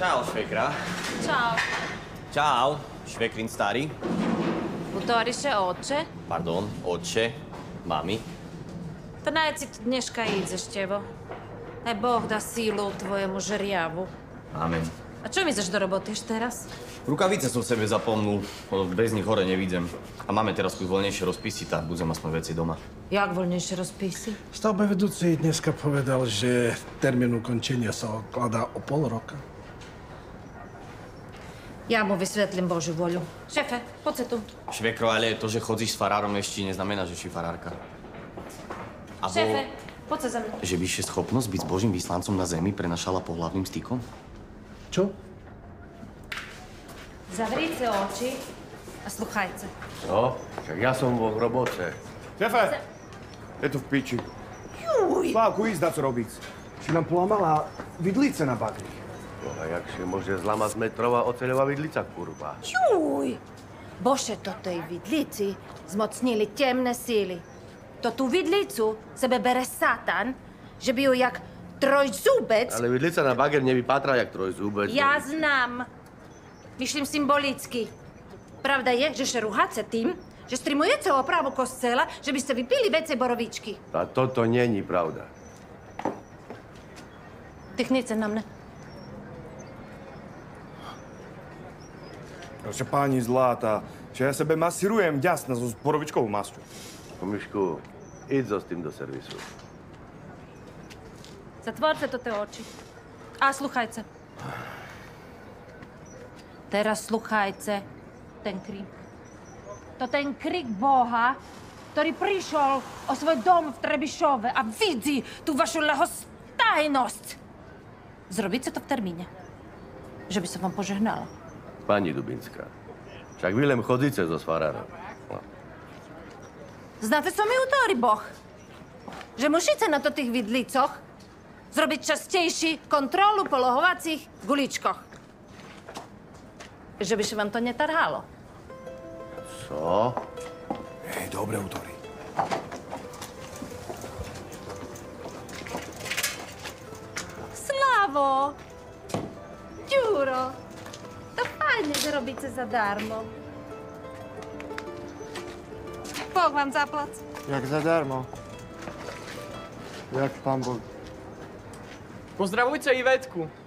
Čau, švekra. Ćao. Čau, švekrin starý. Utoriše, oče. Pardon, oče, mami. Ta najci dneška ideš, Števo. Aj Boh da sílu tvojemu žeriavu. Amen. A čo mi ideš do roboty ešte teraz? Rukavice som sebe zapomnul, bez nich hore nevidím. A máme teraz kus voľnejšie rozpisy, tak budem aspoň veci doma. Jak voľnejšie rozpisy? Stavba vedúci dneska povedal, že termín ukončenia sa odkladá o pol roka. Ja mu vysvetlím Božiu voľu. Šefe, poď sa tu. Švekro, ale to, že chodíš s farárom ešte neznamená, že si farárka. Šefe, poď sa za mnou. Že vyššie schopnosť byť s Božím vyslancom na zemi prenašala pohlavným stykom? Čo? Zavrite oči a sluchajte. No, však ja som vo roboce. Šefe! Je tu v piči. Juj! Slávku, ísť dá co robiť. Si nám polamala vidlice na bagri. No a jak si môže zlamať metrová oceľová vidlica, kurva? Juj! Bože, to tej vidlici zmocnili temné síly. To tú vidlicu sebe bere Satan, že by ju jak trojzúbec... Ale vidlica na bager nevypátra jak trojzúbec. Ja znám. Myslím symbolicky. Pravda je, že še ruháte tým, že strimujete opravu kostela, že by ste vypili vece borovičky. A toto není pravda. Tychnice na mne. Proszę pani zlata, že ja sebe masírujem ďasna so borovičkovou masťou. Myšku, idź so s tým do servisu. Zatvorte to te oči. A sluchajte. Teraz sluchajte ten krik. To ten krik Boha, ktorý prišiel o svoj dom v Trebišove a vidí tú vašu ľahostajnosť. Zrobíte to v termíne. Že by som vám požehnala. Pani Dubinská, však Vilém chodíce so farárom. No. Znáte, co mi utorí Boh? Že musíte na to tých vidlicoch zrobiť častejší kontrolu po lohovacích guličkoch. Že by sa vám to netarhalo. Co? Hej, dobre, Utori. Slavo! Ďuro! To fajne, že robíte zadarmo. Boh vám zaplac. Jak zadarmo. Jak Pán Boh. Pozdravujte Ivetku.